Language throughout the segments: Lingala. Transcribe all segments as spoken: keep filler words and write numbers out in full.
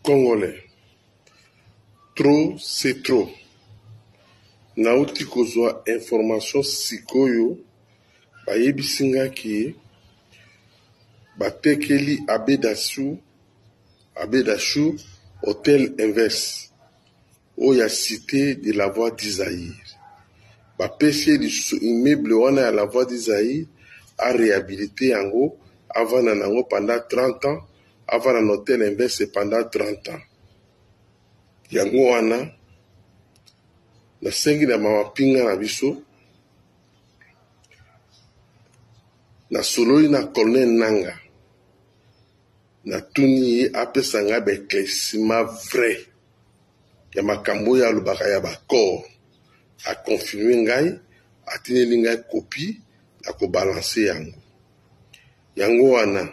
Congolais. Trop, c'est trop. Nauti kozwa information sikoyo bayebisinga ki batekeli Abedashu Abedashu hôtel inverse oya cité de la voie d'Isaïr. Bapesi lisusu immeuble wana ya la voie d'Isaïr a réhabilité yango avant nango pendant trente ans, avant un hôtel inverse pendant trente ans. Yango wana na sengi na mapinga na biso na sololi na colonel Nanga na tuni ye apesa nga baéclaircissement vrai ya makambo ya lobaka ya bakor a confirme ngai atineli ngai kopi na kobalanse yango yango wana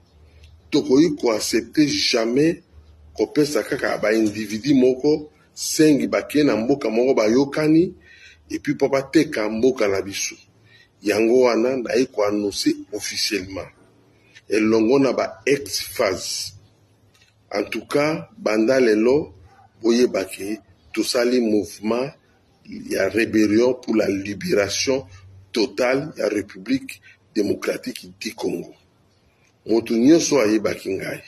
tokoki koaccepte jamais kopesa kaka baindividu moko sengi bakeye na mboka moko bayokani epuis mpo bateka mboka na biso yango wana naye koannonce officiellement elongo na ba ex phase. En tout cas banda lelo boyebaki tosali mouvement ya rébellion pour la libération totale ya République démocratique du Congo. Moto nyonso ayebaki ngai,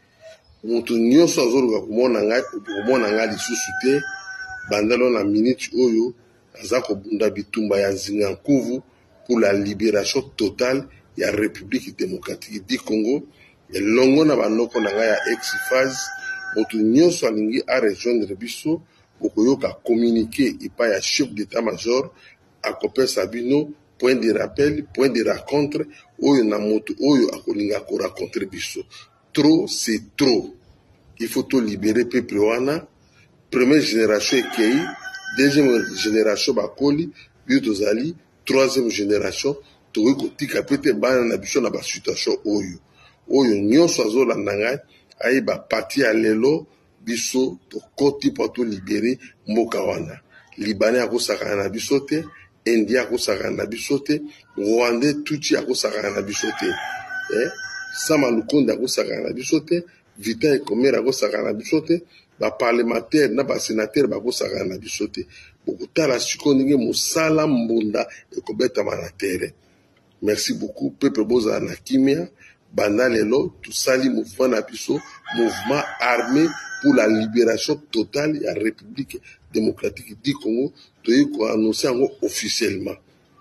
moto nyonso azoluka komona ngai komona ngai lisusu te bandalo na minute oyo aza kobunda bitumba ya zinga nkuvu pour la libération totale ya République démocratique du Congo elongo na banoko na ngai ya ex-phase. Moto nyonso alingi a rejoindre biso okoyoka communiquer epai ya chef d'état-major akopesa bino point de rappel, point de rencontre oyo na moto oyo akolinga ko rencontrer biso. Trop c'est trop. Il faut tout libérer peuple wana. Première génération ekei, deuxième génération bakoli, biotozali, troisième génération tokoki kotika pete bana na biso na ba situation oyo. Oyo nyonso azolanda ngai ayeba parti ya lelo biso tokoti po to libérer mboka wana. Libanais akosaka na biso te, Indien akosaka na biso te, Rwandais tuti akosaka na biso te. Eh? Sama Lukonde akosaka na biso te, Vital Ekomera akosaka na biso te, ba parlementaire na ba sénateur bakosaka na biso te. Bokutala siko ndenge mosala mbunda ekobeta na terre. Merci beaucoup peuple boza na kimia banda lelo tosali mouvement na biso mouvement armé pour la libération totale ya République démocratique du Congo. Toyi ko annoncer yango officiellement.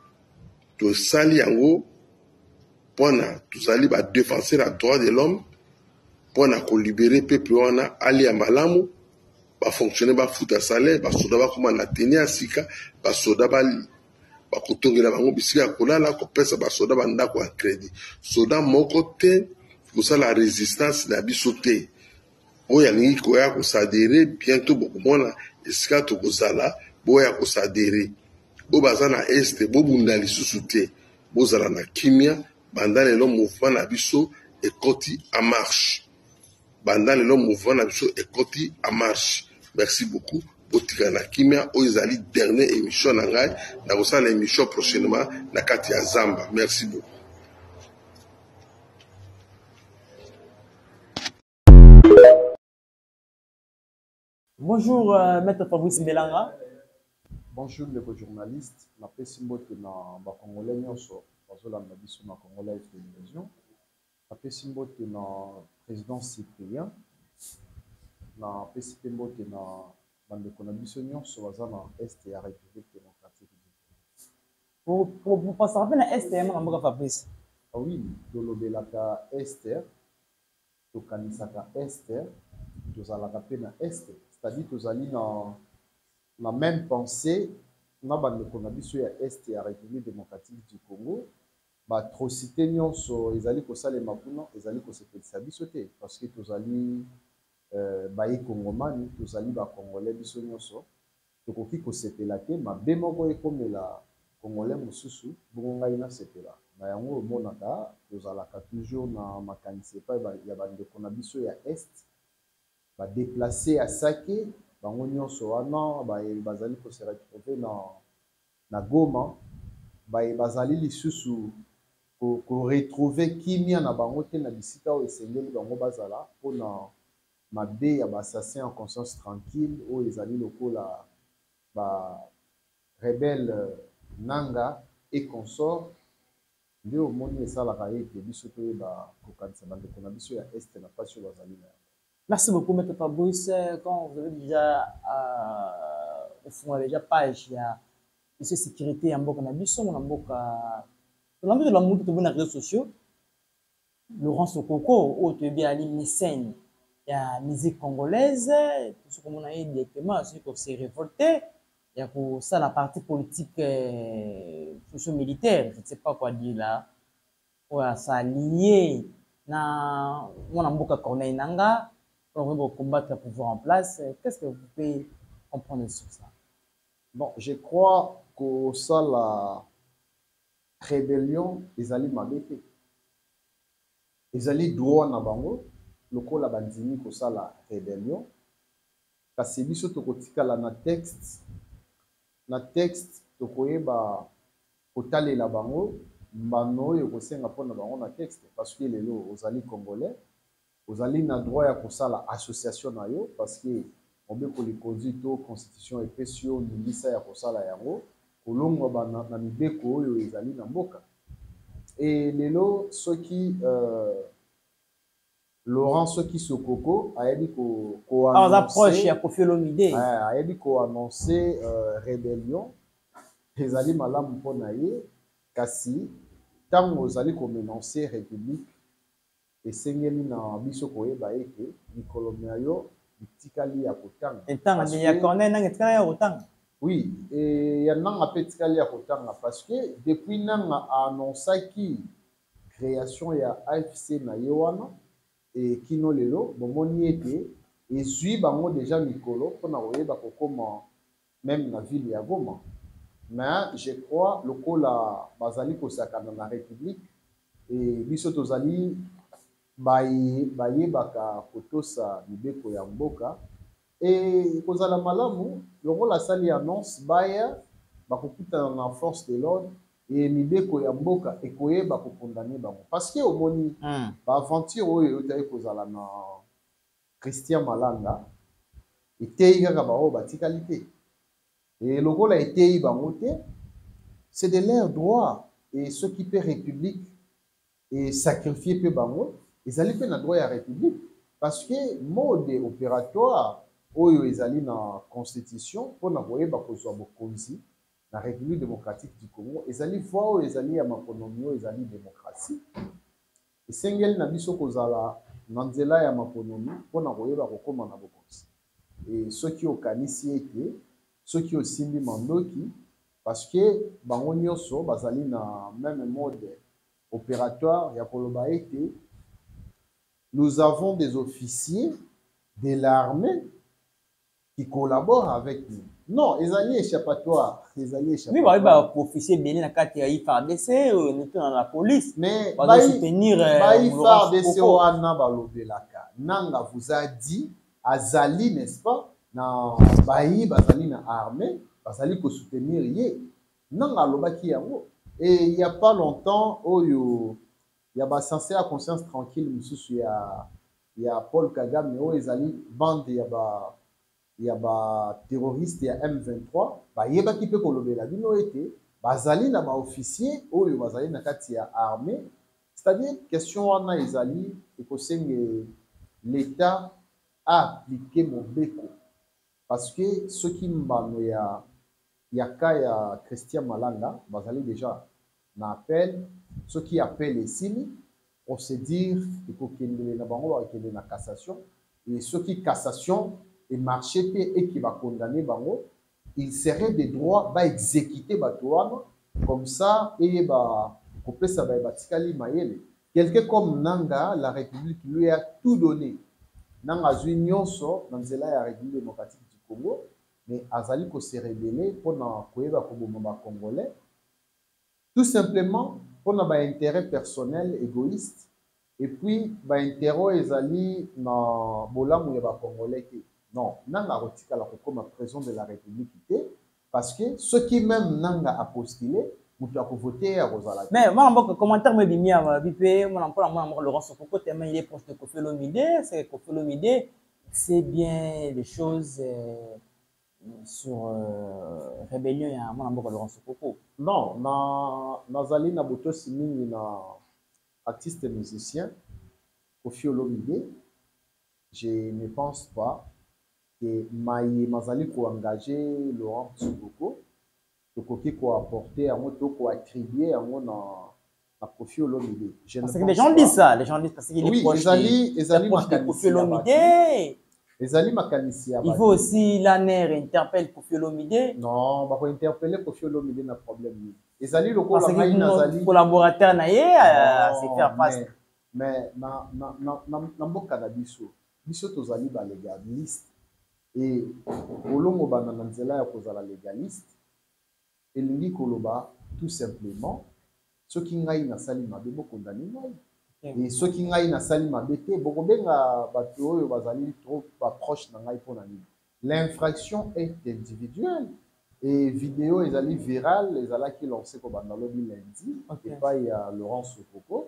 Tosali yango pona tosali ba défenseur à droit de l'homme pona ko libérer peuple wana ali ya malamu ba fonctionner ba futa salaire ba soda ba koma na tenir sika ba soda ba bakotongela bango bisika kolala kopesa ba soda ba ndako ya crédit soda moko te kosala résistance na biso te oyo alingi koya kosadere bientôt bokomona esika tokozala boya kosadere bo baza na este bobunda lisusu te bozala na kimia banda lelo mouvement na biso ekoti en marche banda lelo mouvement na biso ekoti en marche. Merci beaucoup. Botika na kimia oizali dernière émission na ngai na kosala émission prochainement na kati ya Zamba. Merci beaucoup. Bonjour euh, maître Fabrice Mbelanga. Bonjour les journalistes. Na pesi mbote na ba Congolais nyonso bazolanda biso na Congolais télévision. Na pesi mbote na président Cyprien. Na pesi mbote na bandeko na biso nyonso baza na est ya République démocratique du Congo. Pour pour passer rappeler na est ya mboka Fabrice. Ah oui, dolobelaka est tokanisaka est tozalaka pe na est, c'est-à-dire tozali na na même pensée na bandeko na biso ya est ya République démocratique du Congo. Ba atrocité nyonso ezali kosalema kuna ezali kosepelisa biso te parce que tozali Euh, baye Congomani, tozali ba Congolais biso nyonso tokoki kosepela te mabe moko ekomela Congolais mosusu bongo ngai na sepela na yango omonaka tozalaka toujours na makanisi epai ya bandeko na biso ya est badéplace ya Sake bango nyonso wana bazali kose retrouver na, na Goma baye bazali lisusu ko retrouver kimia na bango te na bisika oyo esengeli bango bazala mpona mabe ya bassassin en conscience tranquille oyo ezali lokola ba rebelle nanga et consort nde omoni esalaka ete biso toyeba kokanisa bandeko na biso ya este na mpasi oyo bazali na yango. Merci beaucoup, Maître Fabrice. Quand vous avez déjà euh, au déjà page, il y a de sécurité en Boka Nabiso, en Boka. Dans la de la moto, les réseaux sociaux, Laurence Okoko, où tu es bien allé mécène, il y a la musique congolaise, tout ce qu'on a dit directement, c'est qu'on s'est révolté. Il y a pour ça la partie politique euh, socio-militaire, je ne sais pas quoi dire là. Ouais, ça lié na mon Boka Corneille Nanga. On va combattre le pouvoir en place. Qu'est-ce que vous pouvez comprendre sur ça? Bon, je crois que ça, la rébellion, ils allaient m'arrêter. Ils allaient droit na bango, le col la bandini que ça, la rébellion. Parce que biso to kotika la na texte, na texte to koyeba kotale la bango, mbano yo kosenga pona bango na texte parce que les lots aux alliés congolais. Vous allez na droit à ça la association na yo parce que on veut que les constitutions constitution et spéciaux ni ça ya ça la yango kolongo ba na mibeko yo ezali na mboka et lelo ceux qui euh, Laurent ceux qui Sokoko a dit ko ko annoncer approche ya Koffi Olomide a dit ko annoncer euh, rébellion ezali malamu mpona ye kasi tango ozali ko menoncer république esengeli na biso koyeba ete mikolo na yo bitikali ya kotanga etanga ya Corneille nanga etikali ya kotanga oui et ya nanga pe etikali ya kotanga parce que depuis nanga annonçaki création ya A F C na ye wana et kino lelo bomoni ete ezwi bango déjà mikolo mpona koyeba kokoma même na ville ya Goma mais je crois lokola bazali kosakana na république et biso tozali baye baye baka kotosa mibeko ya mboka et kozala malamu lokola sali annonce baya bakokutana na force de l'ordre et mibeko ya mboka ekoyeba kokondane bango parce que omoni mm. ba aventure oyo otali kozala na Christian Malanga eteyi kaka bao batikali te et lokola eteyi bango te c'est de leur droit et ceux qui paient république et sacrifier pe bango ezali pe na droit ya république parce que mode opératoire oyo ezali na constitution mpona koyeba kozwa bokonzi na république démocratique du Congo ezali voie oyo ezali ya makonomi oyo ezali démocratie esengeli na biso kozala na nzela ya makonomi mpona koyeba kokoma na bokonzi e soki okanisi ete soki osimbi mandoki parce que bango nyonso bazali na même mode opératoire ya koloba ete nous avons des officiers de l'armée qui collaborent avec nous. Non, ils allaient échappatoire. Ils allaient échappatoire. Oui, bah, oui, officier béni na kati ya I F A R D C, nous sommes dans la police. Mais, on doit soutenir. I F A R D C, Oana Balobelaka. Nanga vous a dit, Azali, n'est-ce pas? Na Bayi, Bazali, na armée, Bazali, ko soutenir yé. Nanga Lobaki yango. Et il n'y a pas longtemps, Oyo. Il y a censé à conscience tranquille, il y a, il y a Paul Kagame, il y a une bande, il y a il y a terroriste, il y a M vingt-trois, il y a qui peut colober la bino été, bazali na ba officier, ou il bazali na kati ya armée, c'est-à-dire question wana izali et que l'État a appliqué mon beko parce que ce qui mbano ya ya ka ya Christian Malanga, bazali déjà na appel. Ceux qui appellent les signes, on se dit qu'il y a une cassation. Et ceux qui cassation et marché et qui va condamner bango, il serait des droits à exécuter Batouana comme ça et bah couper ça va batikali mayele. Quelqu'un comme Nanga, la République lui a tout donné. Nanga Union so dans la République démocratique du Congo, mais Azali ko se révéler pour na koyeba ko bomba congolais. Tout simplement pour un intérêt personnel égoïste et puis ba intérêt ezali na bolamu ya ba congolais non nanga rotika la comme président de la République parce que ceux qui même nanga a postulé mutu a voter à Rosala mais moi en commentaire me bimia bipé moi en parle moi Laurent Sokoko tellement il est proche de Koffi Olomide c'est Koffi Olomide c'est bien les choses euh, sur euh, Rébellion et à mon amour Laurent Sokoko. Non, na nazali na botosi mingi na artiste musicien Koffi Olomide. Je ne pense pas que Maï Mazali ko engager Laurent Sokoko, tokoki ko apporter à moi ko attribuer à moi na na Koffi Olomide. Je ne Parce que pense les gens pas. disent ça, les gens disent parce qu'il est Oui, proche ezali de, ezali est proche de Koffi makanisi ya Olomide. bato. Ezali makanisi ya Il bato. faut aussi la N E R interpelle Koffi Olomide. Non, bako interpeller Koffi Olomide na problème ni. Ezali lokola Parce ngai que nazali nos collaborateurs na ye euh, c'est faire face. mais mais na na na na na mboka na biso biso tozali ba légaliste et olongo bana na nzela ya kozala légaliste elingi koloba tout simplement soki ngai nasali mabe bokondani ngai et soki ngai nasali mabe te bokobenga bato oyo bazali trop proche na ngai mpona nini. L'infraction est individuelle et vidéo ezali virale ezalaki lancé kobanda lobi lundi epai ya Laurent Sokoko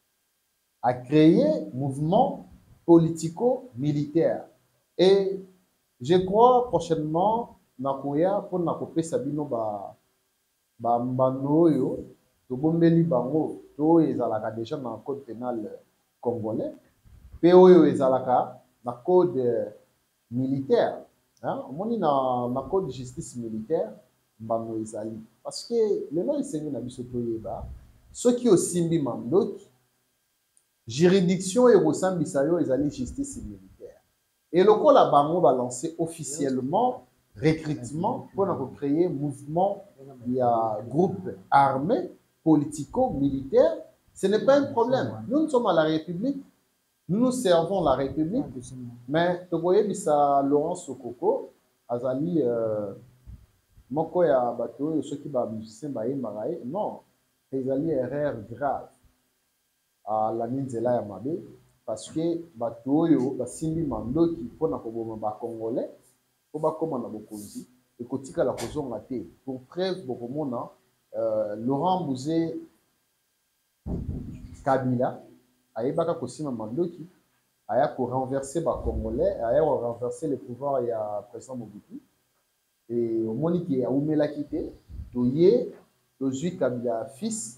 a créé mouvement politico-militaire. Et je crois prochainement, nakoya pour nakopesa bino ba ba mbano oyo tobombeli bango to ezalaka déjà na code pénal congolais pe oyo ezalaka na code militaire. Hein? Omoni na na code justice militaire mbano ezali parce que lelo esengi na biso toyeba soki osimbi mandoki juridiction et Rosambisa yo ezali justice militaire. Et le la bango va lancer officiellement recrutement pour créer mouvement, il y a groupe armé, politico-militaire. Ce n'est pas un problème. Nous, nous sommes à la République, nous nous servons la République, mais tu voyez, bisa Laurent Sokoko, azali euh, moko ya bato ceux qui ba musicien ba yemarae, non, ezali erreur grave. À la nzela ya mabe parce que bato oyo basimbi mandoki mpona koboma bacongolais po bakóma na bokonzi ekotikala kozonga te. Pour preuve bokomona euh, Laurent Bouze Kabila ayebaka kosimba mandoki aya korenverse bacongolais aya korenverse le pouvoir ya président Mobutu et omoni ke aumelaki te toye tozwi Kabila fils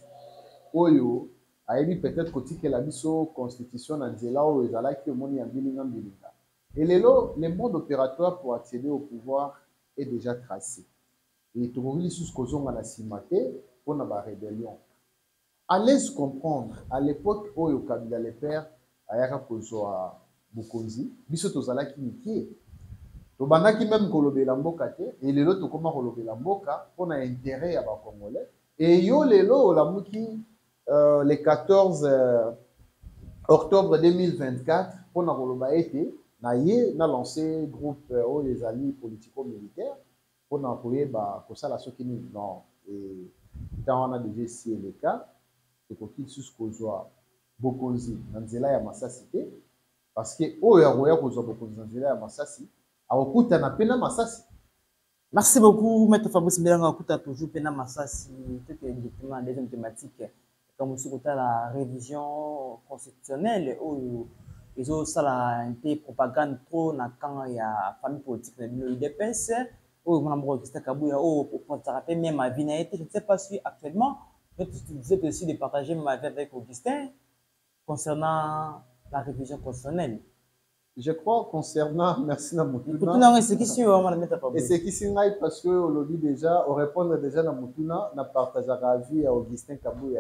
oyo ayebi peut-être kotikela biso constitution na nzela oyo ezalaki omoni ya mbilinga mbilinga. Et lelo le mode opératoire pour accéder au pouvoir est déjà tracé et tokoki lisusu kozonga na nsima te mpona barébellion. Allez comprendre à l'époque oyo Kabila le père ayaka kozwa bokonzi biso tozalaki mikie tobandaki même kolobela mboka te et lelo tokóma kolobela mboka mpona intérêt ya bacongolais et yo lelo olamuki Euh, le quatorze euh, octobre deux mille vingt-quatre, pour na été, na ye na lancé groupe euh, oh, les alliés politico-militaires pour na koye ba kosala soki ni non et tant on a déjà si le cas c'est pour qu'il sus kozwa bokonzi na nzela ya masasi te parce que oyo ya koya kozwa bokonzi na nzela ya masasi akokuta na pena masasi. Merci beaucoup Maître Fabrice Mbelanga okuta toujours pena masasi tout directement deuxième thématique. Comme ce côté la révision constitutionnelle où ils ont ça la propagande trop na quand il y a famille politique de l'U D P S où mon amour Christophe Kabouya oh pour te rappeler même ma vie n'a été je ne sais pas si actuellement vous êtes aussi de partager ma vie avec Augustin concernant la révision constitutionnelle. Je crois concernant merci na Mutuna. Non, c'est qui sur on mettre pas. Et c'est qui c'est parce que on le dit déjà, on répond déjà na Mutuna, na partage la vie à Augustin Kabouya.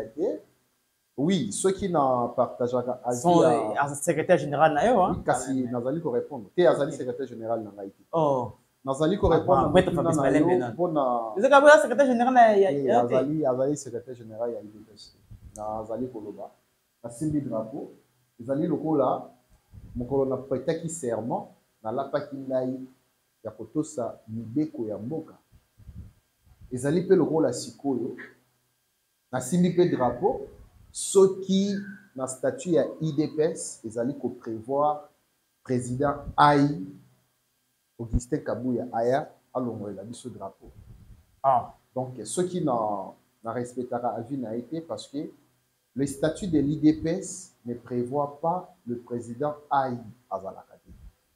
Oui, ceux qui n'a partagé avis son à secrétaire général na yo hein. Kasi nazali ko répondre. Té azali secrétaire général na ngai. Oh. Nazali ko répondre Maître Fabrice Mbelanga mpona. Vous avez secrétaire général ya azali azali secrétaire général ya I D P S. Nazali ko loba. Nasimbi drapeau. Ezali lokola mokolo na petaki serment na lapaki ngai ya kotosa mibeko ya mboka ezali pe lokola sikoyo nasimbi pe drapeau soki na statut ya I D P S ezali ko prévoir président ai Augustin Kabouya aya alongolela biso drapeau. Ah donc soki na na respectera avis na été parce que le statut de l'I D P S ne prévoit pas le président Aïe Azalakati.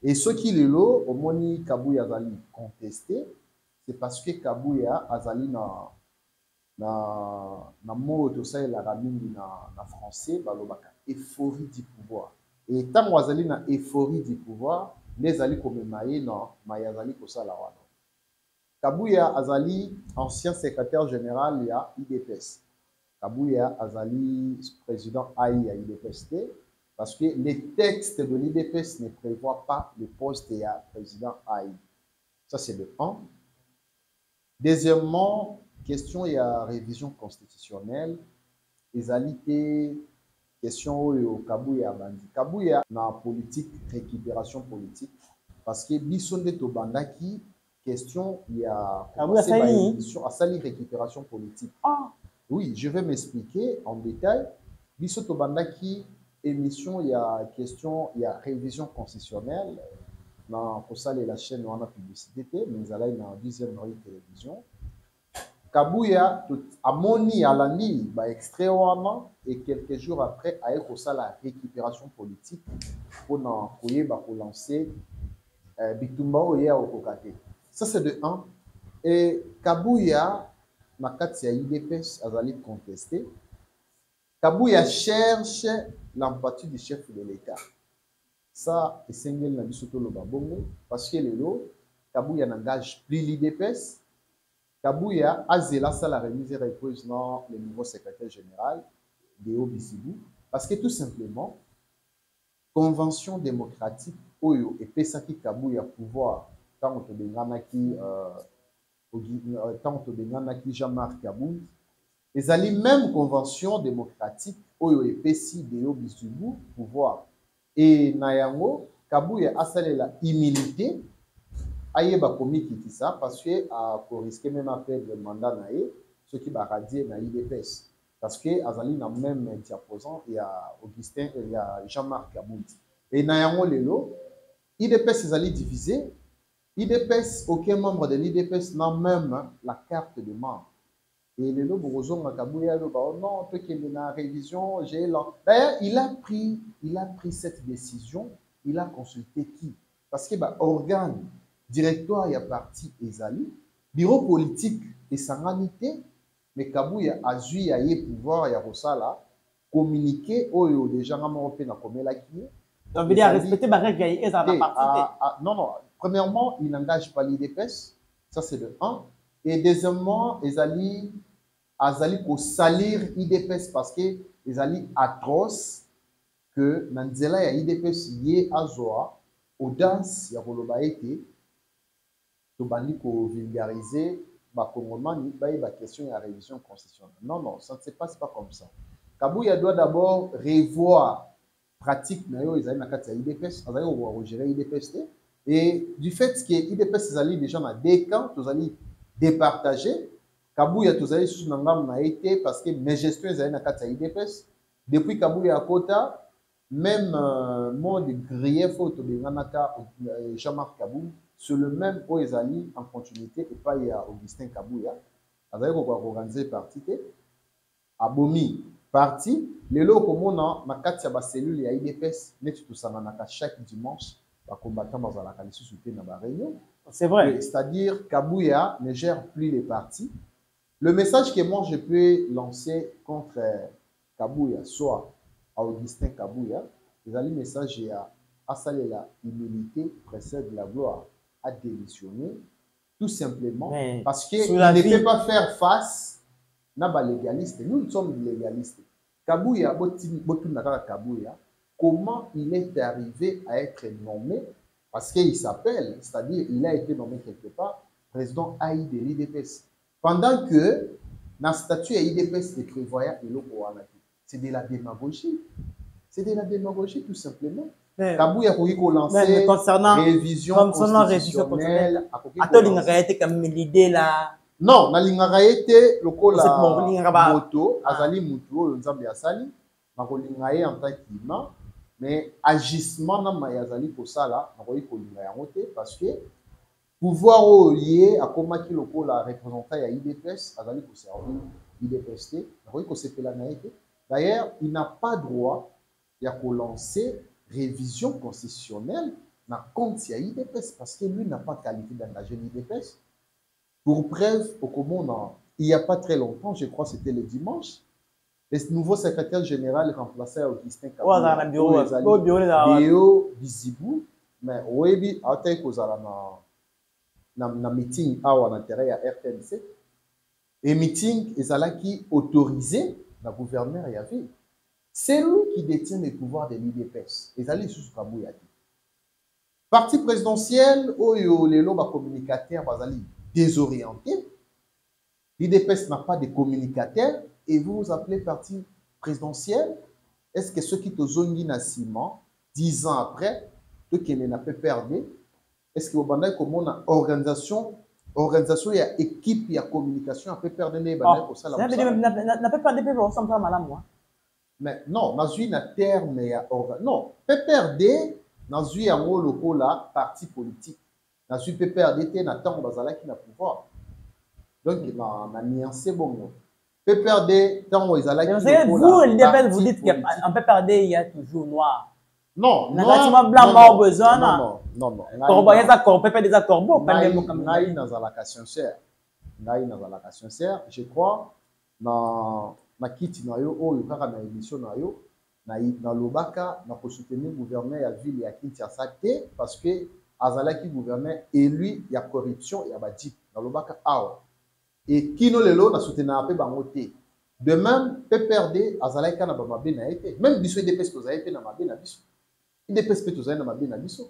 Et ce qui est là, au moni Kabouya Azali contesté, c'est parce que Kabouya Azali na na na mot de ça la ramine na na français balobaka euphorie du pouvoir. Et tant Azali na euphorie du pouvoir, les ali comme maïe non, maïe Azali ko sala wana. Kabouya Azali ancien secrétaire général il y a I D P S. Kabouya Azali président A I à I D P S T. Parce que les textes de l'I D P S ne prévoient pas le poste de président A I. Ça, c'est le un. Deuxièmement, question, il y a révision constitutionnelle. Les alités, question au Kabouya Bandi. Kabouya, na politique, récupération politique. Parce que Bissonde Tobandaki, question, il y a révision à sali récupération politique. Ah. Oui, je vais m'expliquer en détail. Bissonde Tobandaki, émission, il y a question, il y a révision constitutionnelle. Dans pour ça, la chaîne, on a publicité, mais il y a une deuxième télévision. Kabouya, à Moni, à l'année, bah, extrait et quelques jours après, a eu la récupération politique pour lancer Bitumba Oya au Kokate. Ça, c'est de un. Et Kabouya, na kati ya I D P S, azali contesté. Kabouya cherche l'empathie du chef de l'État. Ça, c'est un peu de bongo parce que le Kabouya n'engage plus l'I D P S. Kabouya a zéla ça la remise et repose dans le nouveau secrétaire général de Obisibou. Parce que tout simplement, convention démocratique, Oyo et Pesaki Kabouya pouvoir, tant que de Jean-Marc Kaboul, les alliés même convention démocratique, Oyo et Pessi de Obisibou pouvoir. Et Nayango, Kabouya a salé la humilité. Ayeba komi kiti ça parce que a risqué même à perdre le mandat naé ce qui va radier na I D P S parce que azali na même diaposant il y a Augustin il y a Jean-Marc Kaboul et na yango lelo I D P S azali divisé I D P S aucun membre de l'I D P S n'a même la carte de membre et lelo bozo na Kabouya lo ba non peut qu'il y ait une révision j'ai d'ailleurs il a pris il a pris cette décision il a consulté qui parce que bah organe directoire, il y a parti Ezali, bureau politique et sanganité, mais Kabouya a joué, il y a pouvoir, il y a Rosala, communiquer, oh, déjà, on a comme la qui. Donc, il y a respecté la règle et ça va partir. Non, non, premièrement, il n'engage pas l'I D P S, ça c'est de un. Et deuxièmement, Ezali, Azali pour salir I D P S parce que Ezali atroce que Nanzela et I D P S y est Azoa, audace, il y a Rolobaïté. Tobandi ko vulgariser ba congomani ba ba question ya révision constitutionnelle. Non non, ça ne se passe pas comme ça. Kabouya doit d'abord revoir pratique na yo ezali na kati ya I D P S, azali ko gérer I D P S et du fait que I D P S ezali déjà na deux camps, tozali départager. Kabouya tozali sous na ngam na été parce que mes gestions ezali na kati ya I D P S depuis Kabouya Kota même euh, mot de grief au Tobenganaka Jean-Marc Kaboul. Sur le même Oezali en continuité, et pas il y a Augustin Kabouya, avec organiser parti, Abomi parti, les lots comme on a, ma quatre ba cellule et I D P S, net tout ça chaque dimanche, va combattre dans la qualité soutien dans la réunion. C'est vrai. C'est-à-dire Kabouya ne gère plus les partis. Le message que moi je peux lancer contre Kabouya, soit à Augustin Kabouya, les messages il y a à la humilité précède la gloire. À démissionner, tout simplement mais parce qu'il ne vie... peut pas faire face à légaliste. Nous, nous sommes légalistes. Kabouya, Kabouya, comment il est arrivé à être nommé, parce qu'il s'appelle, c'est-à-dire il a été nommé quelque part, président A I de l'I D P S. Pendant que, dans le statut de l'I D P S, il prévoyait le c'est de la démagogie. C'est de la démagogie, tout simplement. Kabouya a lancé concernant révision constitutionnelle. Comme l'idée là. Non, na lingaka été lokola moto azali mutu nzambe asali na kolinga ye en tant qu'humain mais agissement na ma yazali kosala na koyi kolinga yango te parce que pouvoir oye akomaki lokola représentant ya I D P S azali ko servir I D P S te na koyi kosepela na ye. D'ailleurs, il n'a pas droit ya ko lancer révision constitutionnelle na compte ya I D P S parce que lui n'a pas qualité d'engager l'I D P S. Pour preuve, au Commun, il n'y a pas très longtemps, je crois que c'était le dimanche, le nouveau secrétaire général remplaçait Augustin Kabuya. Déo Bizibou, mais Oebi a été na na meeting à l'intérieur à R T N C. Et meeting est autorisé le gouverneur Yavé. C'est lui qui détient les pouvoirs de l'I D P S. Et ça, sous Kabuya. Parti présidentiel, Oyo, les lobes communicateurs, basali désorientés. L'I D P S n'a pas de communicateurs et vous vous appelez parti présidentiel. Est-ce que ceux qui te zongi na ciment, dix ans après, ceux qui n'ont pas perdu, est-ce que vous avez comment une organisation, organisation et équipe et communication a peut perdre les bandes pour ça? N'a pas perdu pour ça mal moi. Mais non, dans une terme non, peut perdre dans une en local là parti politique. Dans une peut perdre était na temps bazala qui n'a pouvoir. Donc na na nuancé bon. Peut perdre temps bazala qui. Vous l'I D P S vous dites qu'on peut perdre il y a toujours noir. Non, non, non, blanc mort besoin non, non, non. Corbeau, il y a des corbeaux, peut-être des corbeaux, pas des mots comme ça. Naï dans la sincère, naï dans la sincère, je crois, dans na kiti na yo, oh, il y a une émission na yo, naï dans l'Obaka, na pour soutenir le gouverneur à ville et à Kinshasa parce que Azala qui gouverneur et lui, il y a corruption, il y a badi dans l'Obaka awa. Et Kino Lelo na soutenir un peu bangoté. De même, peut perdre Azala qui na bamabe na été, même biso I D P S vous avez été na mabe na biso. I D P S peut tous aller dans ma bien à biso.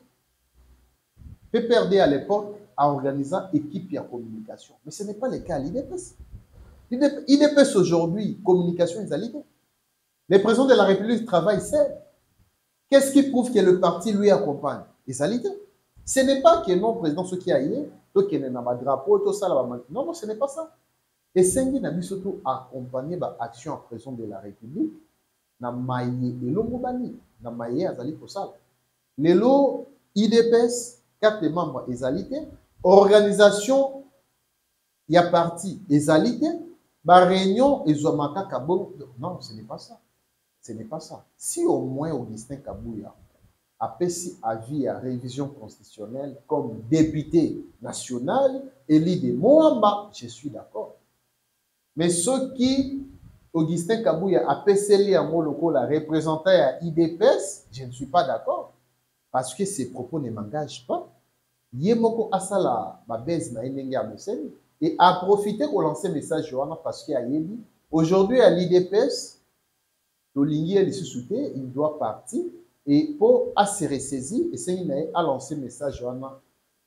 P P R D à l'époque a organisé équipe et communication. Mais ce n'est pas le cas à l'I D P S. I D P S aujourd'hui, communication est à l'I D P S. Le président de la République travaille seul. Qu'est-ce qui prouve que le parti lui accompagne? Et à l'I D P S. Ce n'est pas que non, président, ce qui a eu, tout qui est dans ma drapeau, tout ça, là, non, non, ce n'est pas ça. Et Sengi n'a surtout accompagné l'action en président de la République, na maïe et l'omobani. Na maye azali pour ça. Lelo I D P S quatre membres ezalité, organisation y a parti ezalité, ba réunion ezomaka kabo. Non, ce n'est pas ça. Ce n'est pas ça. Si au moins Augustin Kabuya a pesi avis à révision constitutionnelle comme député national élu de Moamba, je suis d'accord. Mais ceux qui Augustin Kabuya a pécélé à Moloko la représentant à I D P S, je ne suis pas d'accord. Parce que ses propos ne m'engagent pas. Yemoko Asala, ma baise na inenga moseni, et a profité pour lancer message Johanna parce qu'il a dit aujourd'hui à l'I D P S, l'Olingi est sous-souté, il doit partir, et pour à se ressaisir, et c'est a lancé message Johanna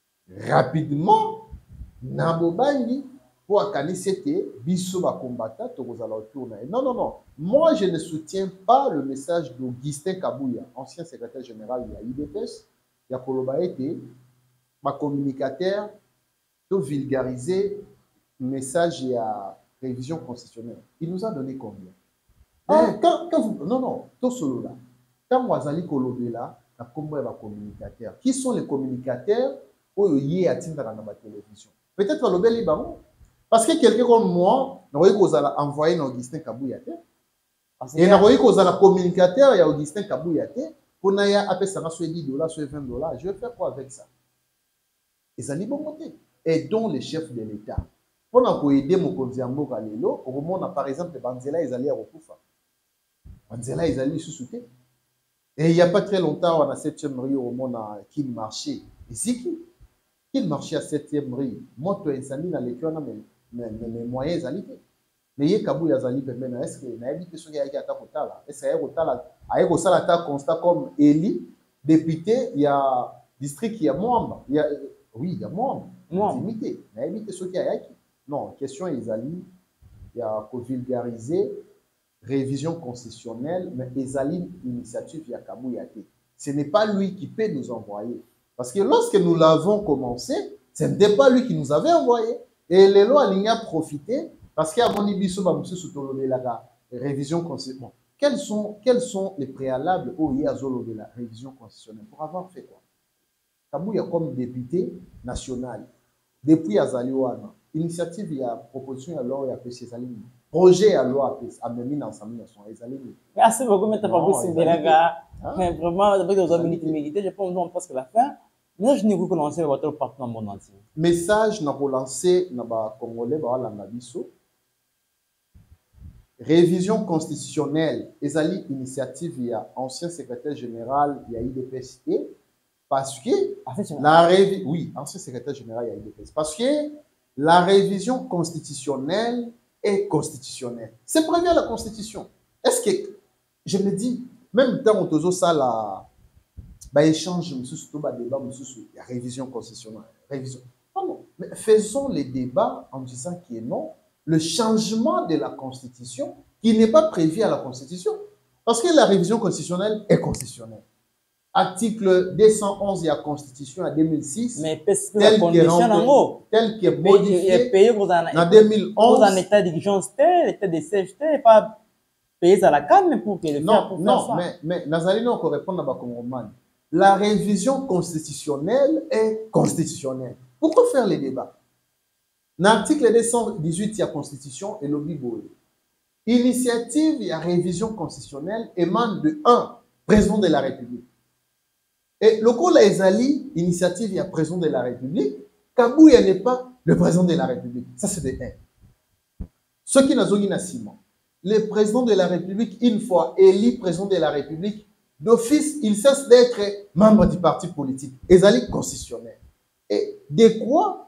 rapidement, Nabobangi, pour accaler c'était biso ba combattant tokozala autour na. Non non non, moi je ne soutiens pas le message d'Augustin Kabuya, ancien secrétaire général de la I D P S, ya koloba été ma communicateur to vulgariser message à révision constitutionnelle. Il nous a donné combien? Ah, quand, quand vous non non, to solo là. Quand wazali kolobela na kombo ya ba communicateur. Qui sont les communicateurs oyo yé atinda na ba télévision? Peut-être lobeli bango. Parce que quelqu'un comme moi, n'a pas envoyé Augustin Kabuya. Et n'a pas communicateur à Augustin Kabuya. Pour n'a pas appelé ça dix dollars, soit vingt dollars. Je vais faire quoi avec ça? Et ça n'est pas monté. Et donc les chefs de l'État. Pour nous aider mon condiambo Galilo, au moment par exemple Banzela ils allaient à Rokufa. Banzela ils allaient sous-souter. Et il n'y a pas très longtemps, on a septième rue au moment qui marchait. Et c'est qui? Qui marchait à septième rue? Moi, tu as incendie dans les cœurs, mais mes moyens zalité. Mais il y a Kabuya zali maintenant. Est-ce que n'a évité ce qui a été attaqué au tala? Est-ce qu'il y a au tala? Avec au salata constat comme Eli, député, il y a district, il y a Moamba. Il y a oui, il y a Moamba. Limité. N'a évité ce qui a été. Non, question Ezali, il y a pour vulgariser révision constitutionnelle, mais Ezali initiative il y a Kabuya. Ce n'est pas lui qui peut nous envoyer. Parce que lorsque nous l'avons commencé, ce n'était pas lui qui nous avait envoyé. Et les lois a profité parce qu'il y a mon ibiso la révision constitutionnelle. Quels sont, quels sont les préalables au Yazolo de la révision constitutionnelle pour avoir fait quoi? Kabuya comme député national, depuis Azaliwana, initiative, il y a proposition à loi, il y a P C Zalini. Projet à loi, à Mémine ensemble, ils sont Zalini. Merci beaucoup, M. Fabrice Mbelaga. Mais vraiment, avec des minutes méditer, je pense qu'on presque la fin. Mais je n'ai pas commencé à battre partout dans le monde entier. Message n'a relancé na ba Congolais ba la Nabiso. Révision constitutionnelle, ezali initiative il y a ancien secrétaire général il y a I D P S T parce que la révision, oui, ancien secrétaire général il y a I D P S parce que la révision constitutionnelle est constitutionnelle. C'est prévu à la Constitution. Est-ce que je me dis même dans on ça la bah échange monsieur surtout bah débat monsieur il y a révision constitutionnelle, révision. Non, non, mais faisons les débats en disant qu'il est non. Le changement de la Constitution qui n'est pas prévu à la Constitution. Parce que la révision constitutionnelle est constitutionnelle. Article deux cent onze de la Constitution en deux mille six, mais tel qui est rempli, tel qui est modifié en deux mille onze. Vous en état d'urgence, état de siège, pas payé à la canne pour que le non, pour non, faire ça. mais, mais Nazali non, on répond à Bakongoman. La révision constitutionnelle est constitutionnelle. Pourquoi faire les débats? L'article deux cent dix-huit de la Constitution est lobby boy. Initiative et révision constitutionnelle émane de un président de la République. Et le coup Ezali, initiative et président de la République, Kabouya n'est pas le président de la République. Ça c'est de un. Ce qui n'a pas Simon. Le président de la République, une fois élu président de la République, d'office, il cesse d'être membre du parti politique. Ezali constitutionnel. Et de quoi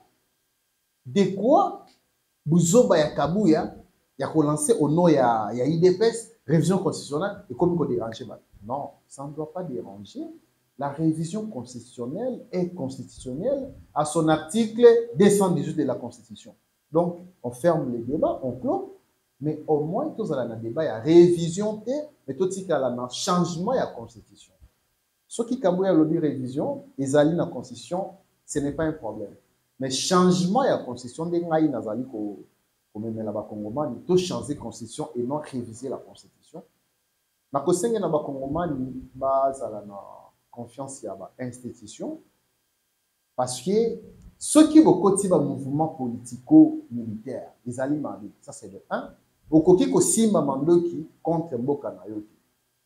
De quoi Bouzoba ya Kabouya ya relancé au nom ya, ya I D P S, révision constitutionnelle, et comme il déranger. Non, ça ne doit pas déranger. La révision constitutionnelle est constitutionnelle à son article deux cent dix-huit de la Constitution. Donc, on ferme les débats, on clôt, mais au moins, tous à la débat, il y a révision, mais tout il y a un changement de la Constitution. Ce qui Kabouya lobby révision, ils allaient dans la Constitution, ce n'est pas un problème. Mais changement de la Constitution, des gens nazali ko ko memela ba Congomani, tout changer Constitution et non réviser la Constitution. Na ko senga na ba Congomani bazala na confiance ya ba institution parce que ceux qui beaucoup ti ba mouvement politico militaire, ils allaient manger. Ça c'est le un. Okoki ko simba mandoki contre mboka na yoki.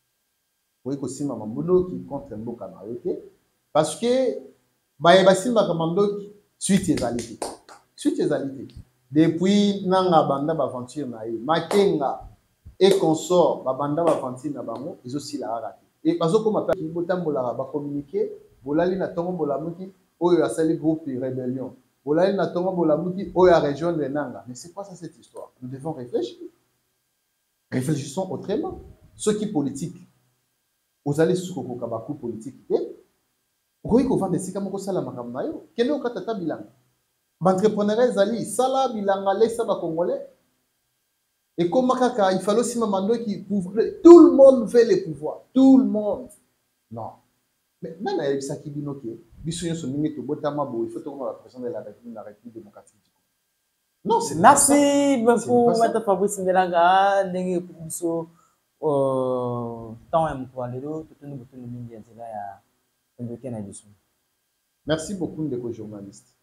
Okoki ko simba mandoki contre mboka na yoki parce que ba yeba simba mandoki suite ezalité. Suite ezalité. Depuis nanga banda baventure na ye, Makenga et consort ba banda baventure na bango, ils aussi la raté. Et bazo comme appelle ki botambola ba communiquer, bolali na tongo bolamuki oyo asali groupe rébellion. Bolali na tongo bolamuki oyo a rejoindre nanga. Mais c'est quoi ça cette histoire? Nous devons réfléchir. Réfléchissons autrement. Ceux qui politiques, vous allez sur le kabaku politique. Vous voyez qu'on va décider comment ça la makamna yo. Quel est le cas de bilan? Entrepreneur zali sala bilanga laisse ba congolais. Et comme kaka il fallait aussi mamando qui tout le monde veut le pouvoir, tout le monde. Non. Mais même avec ça qui dit OK, biso so mingi to botama bo il faut to la président de la République la République démocratique. Non, c'est merci beaucoup Maître Fabrice Mbelanga ndenge biso euh temps em kwa lelo to tunu botunu mingi nzela ya. Merci beaucoup, de journaliste.